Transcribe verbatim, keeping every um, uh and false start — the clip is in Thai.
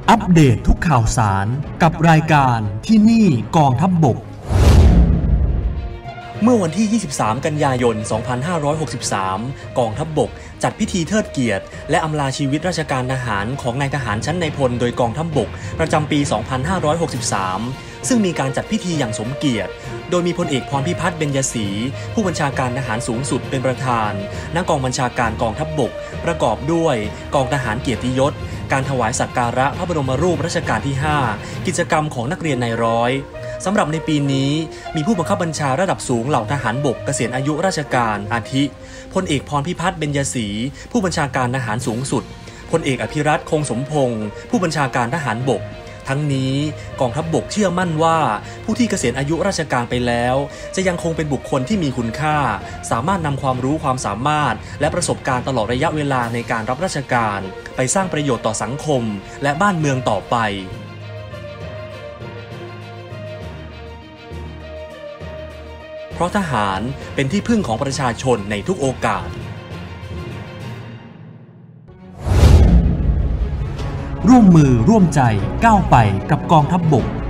อัปเดตทุกข่าวสารกับรายการที่นี่กองทัพบกเมื่อวันที่ ยี่สิบสาม กันยายน สองพันห้าร้อยหกสิบสาม กองทัพบกจัดพิธีเทิดเกียรติและอำลาชีวิตราชการทหารของนายทหารชั้นนายพลโดยกองทัพบกประจำปี สองพันห้าร้อยหกสิบสาม ซึ่งมีการจัดพิธีอย่างสมเกียรติโดยมีพลเอกพรพิพัฒน์เบญจศรีผู้บัญชาการทหารสูงสุดเป็นประธานณกองบัญชาการกองทัพบกประกอบด้วยกองทหารเกียรติยศการถวายสักการะพระบรมรูปรัชกาลที่ ห้า กิจกรรมของนักเรียนนายร้อยสำหรับในปีนี้มีผู้บังคับบัญชาระดับสูงเหล่าทหารบกเกษียณอายุราชการอาทิพลเอกพรพิพัฒน์เบญจศรีผู้บัญชาการทหารสูงสุดพลเอกอภิรัตคงสมพงศ์ผู้บัญชาการทหารบกทั้งนี้กองทัพบกเชื่อมั่นว่าผู้ที่เกษียณอายุราชการไปแล้วจะยังคงเป็นบุคคลที่มีคุณค่าสามารถนำความรู้ความสามารถและประสบการณ์ตลอดระยะเวลาในการรับราชการไปสร้างประโยชน์ต่อสังคมและบ้านเมืองต่อไปเพราะทหารเป็นที่พึ่งของประชาชนในทุกโอกาสร่วมมือร่วมใจก้าวไปกับกองทัพบก